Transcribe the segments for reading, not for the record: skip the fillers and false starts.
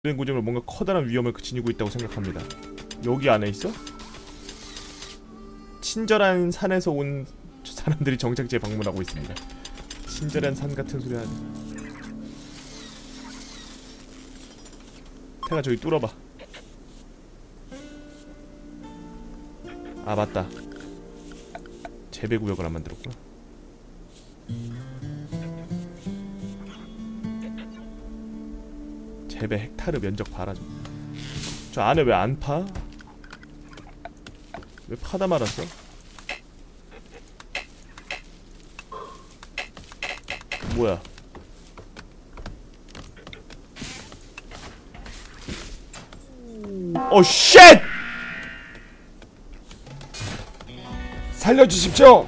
된 구조물 뭔가 커다란 위험을 지니고 있다고 생각합니다. 여기 안에 있어? 친절한 산에서 온 사람들이 정착지에 방문하고 있습니다. 친절한 산 같은 소리 하네. 태가 저기 뚫어봐. 아 맞다. 재배구역을 안 만들었구나. 재배 헥타르 면적 봐라 좀. 저 안에 왜 안 파? 왜 파다 말았어? 뭐야? 오 쉣! 살려주십시오.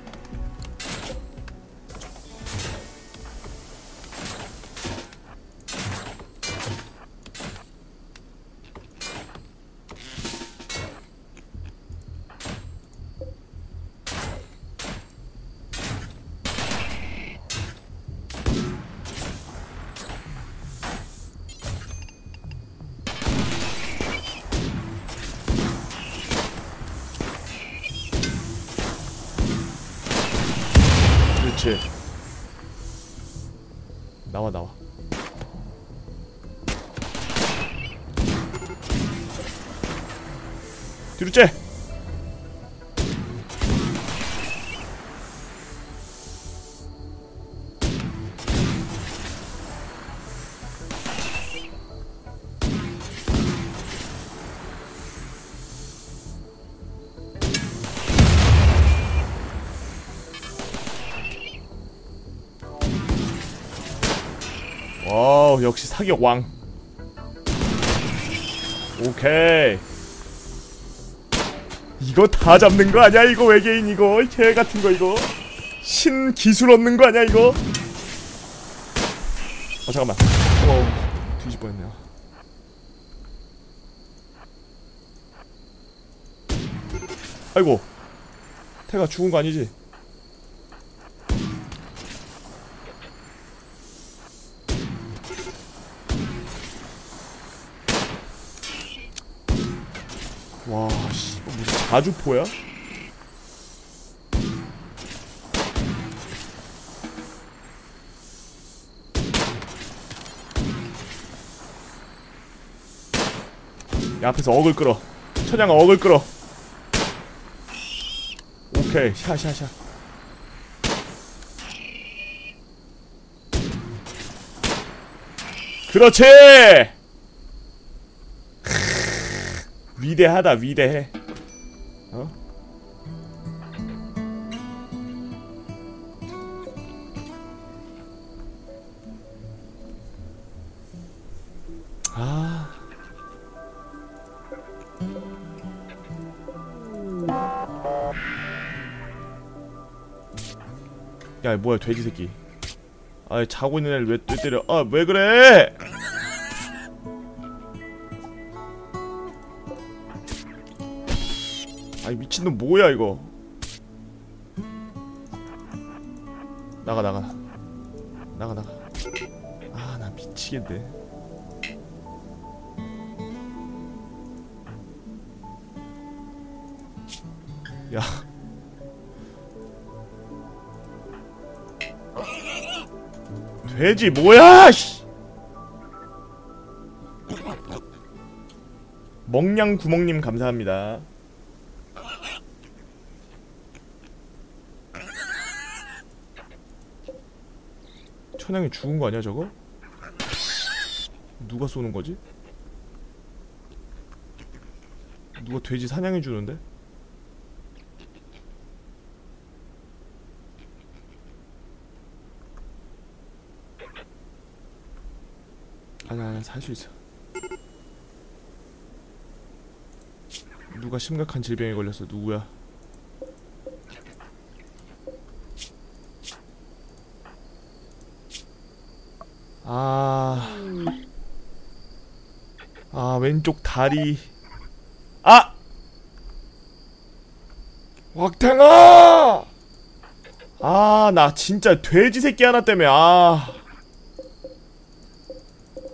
그렇지. 나와 나와. 뒤로 째. 와우, 역시 사격 왕. 오케이. 이거 다 잡는 거 아니야? 이거 외계인 이거 개 같은 거 이거 신 기술 얻는 거 아니야 이거? 잠깐만. 뒤집어 했네요. 아이고. 태가 죽은 거 아니지? 와, 씨, 무슨 자주포야? 야, 앞에서 억을 끌어. 천양아, 억을 끌어. 오케이, 샤샤샤. 그렇지! 위대하다, 위대해. 어? 아. 야, 뭐야, 돼지 새끼. 아, 자고 있는 애를 왜 때려? 아, 왜 그래? 아이 미친놈 뭐야 이거. 나가 나가 나가 나가. 아 나 미치겠네. 야 돼지 뭐야 씨. 먹냥구멍님 감사합니다. 천양이 죽은 거 아니야 저거? 누가 쏘는 거지? 누가 돼지 사냥해 주는데? 아니야 살 수 있어. 누가 심각한 질병에 걸렸어. 누구야? 왼쪽 다리. 아! 왁탱아! 나 진짜 돼지 새끼 하나 때문에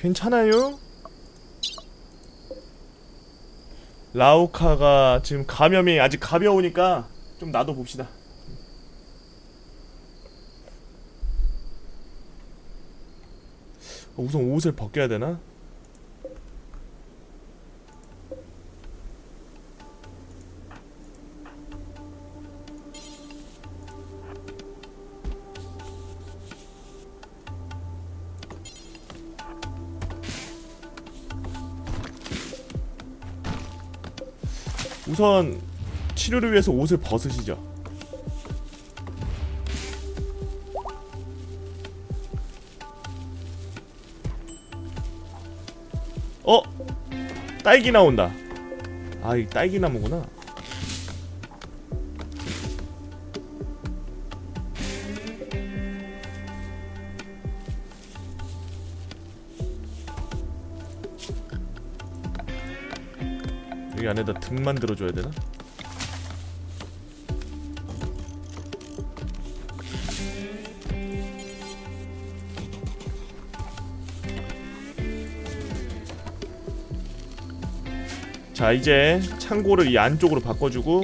괜찮아요? 라우카가 지금 감염이 아직 가벼우니까 좀 놔둬봅시다. 우선 옷을 벗겨야 되나? 우선 치료를 위해서 옷을 벗으시죠. 딸기 나온다. 아, 이 딸기 나무구나. 여기 안에다 등 만들어줘야 되나? 자, 이제 창고를 이 안쪽으로 바꿔주고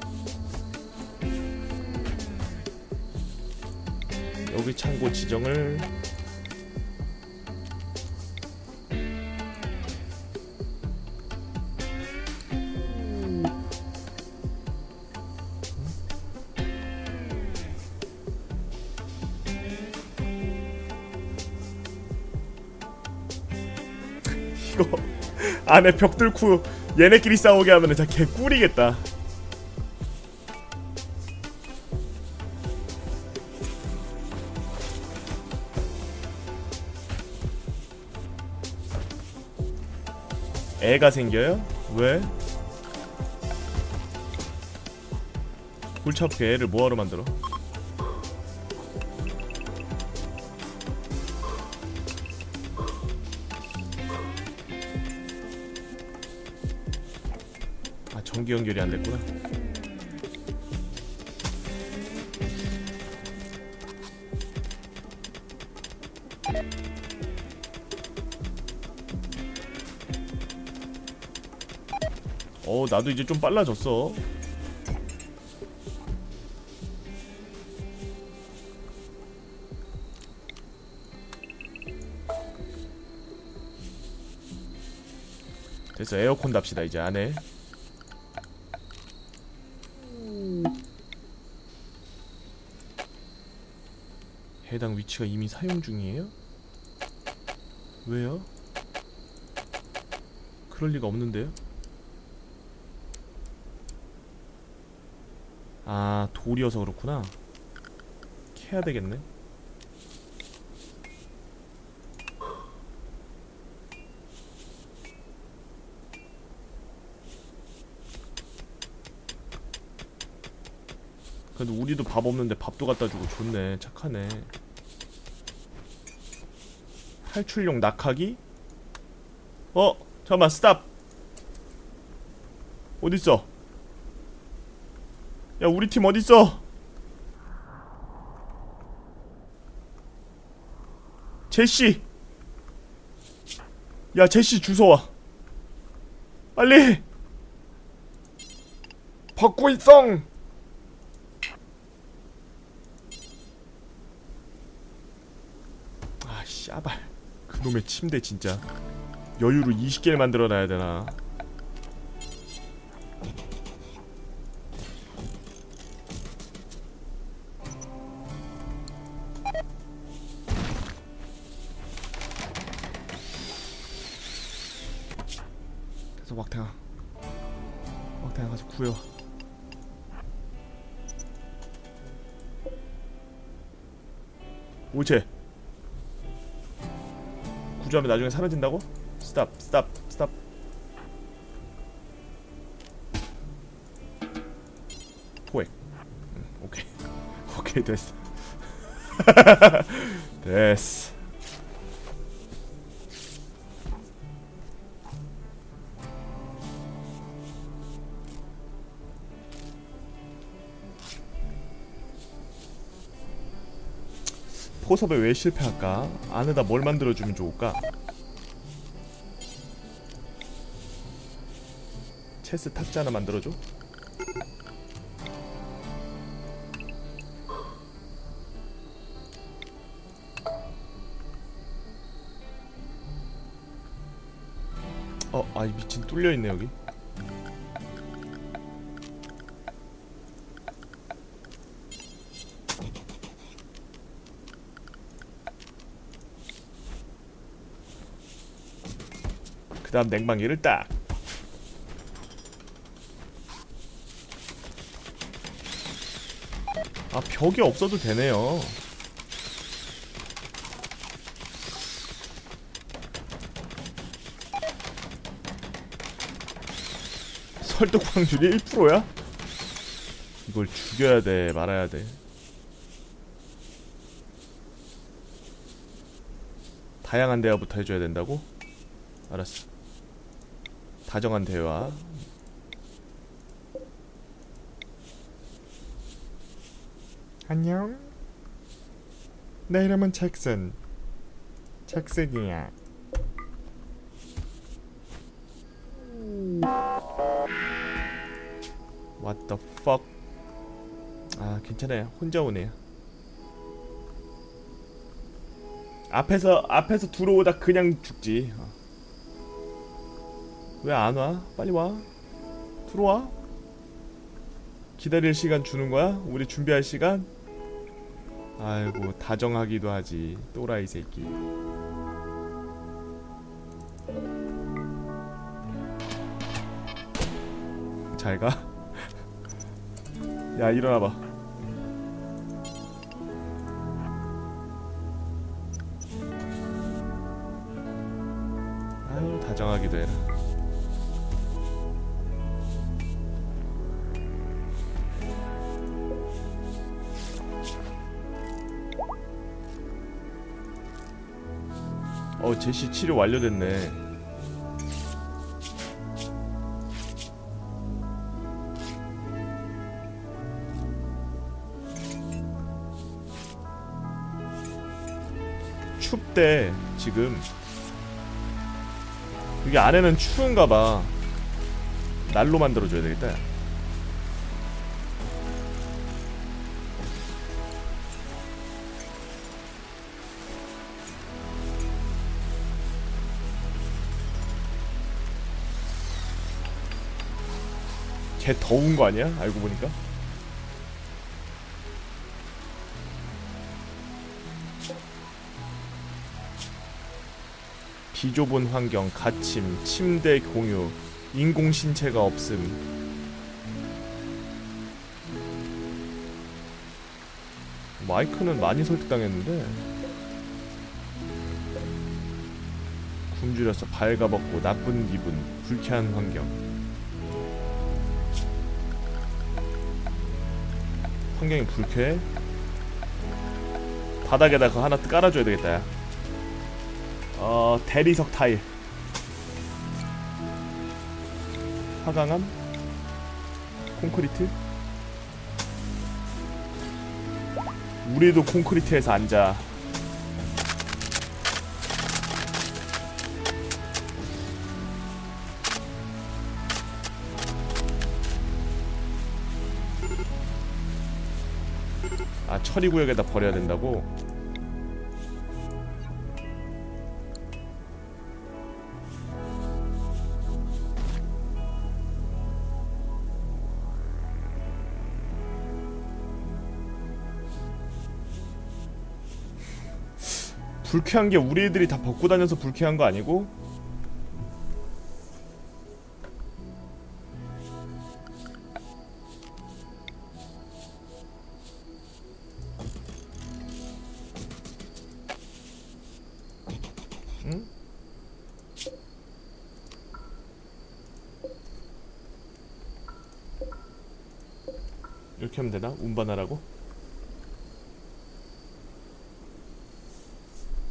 여기 창고 지정을 이거 안에 벽 뚫고 얘네끼리 싸우게 하면은 진짜 개꿀이겠다. 애가 생겨요? 왜? 골치 아프게 애를 뭐하러 만들어? 전기 연결이 안 됐구나. 나도 이제 좀 빨라졌어. 됐어, 에어컨 답시다 이제 안에. 해당 위치가 이미 사용 중이에요? 왜요? 그럴 리가 없는데요? 아, 돌이어서 그렇구나. 캐야 되겠네. 그래도 우리도 밥 없는데 밥도 갖다 주고 좋네. 착하네. 탈출용 낙하기? 잠깐만, 스탑! 어딨어? 야, 우리 팀 어딨어? 제시! 야, 제시 주워와. 빨리! 벗고 있어. 아, 씨발. 그놈의 침대 진짜 여유로 20개를 만들어놔야 되나? 그래서 막탱아 가서 구해와. 오체 구조하면 나중에 사라진다고? 스탑. 포획. 오케이 됐어. 됐어. 포섭에 왜 실패할까? 안에다 뭘 만들어주면 좋을까? 체스 탁자 하나 만들어줘. 아이 미친, 뚫려있네 여기. 그 다음 냉방기를 딱. 아, 벽이 없어도 되네요. 설득 확률이 1%야? 이걸 죽여야 돼, 말아야 돼. 다양한 대화부터 해줘야 된다고? 알았어. 다정한 대화. 안녕. 내 이름은 잭슨. 잭슨이야. What the fuck? 아, 괜찮아요. 혼자 오네요. 앞에서 들어오다 그냥 죽지. 왜 안 와? 빨리 와. 들어와. 기다릴 시간 주는 거야? 우리 준비할 시간? 아이고, 다정하기도 하지. 또라이 새끼. 잘 가. 야, 일어나봐. 아유, 다정하기도 해라. 제시 치료 완료됐네. 춥대 지금. 여기 안에는 추운가봐. 난로 만들어줘야 되겠다. 걔 더운 거 아니야? 알고 보니까. 비좁은 환경, 갇힘, 침대 공유, 인공신체가 없음. 마이크는 많이 설득당했는데. 굶주려서 발가벗고 나쁜 기분, 불쾌한 환경. 환경이 불쾌해? 바닥에다 그거 하나 깔아줘야 되겠다. 야. 대리석 타일. 화강암? 콘크리트? 우리도 콘크리트에서 앉아. 아, 처리구역에다 버려야 된다고? 불쾌한 게 우리 애들이 다 벗고 다녀서 불쾌한 거 아니고? 응? 이렇게 하면 되나? 운반하라고?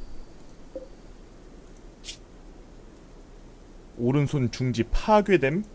오른손 중지 파괴됨?